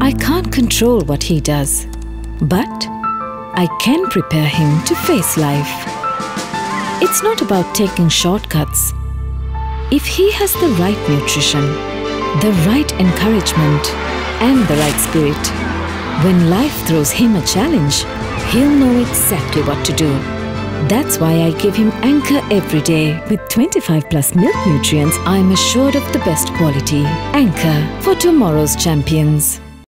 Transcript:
I can't control what he does, but I can prepare him to face life. It's not about taking shortcuts. If he has the right nutrition, the right encouragement, and the right spirit, when life throws him a challenge, he'll know exactly what to do. That's why I give him Anchor every day. With 25+ milk nutrients, I'm assured of the best quality. Anchor for tomorrow's champions.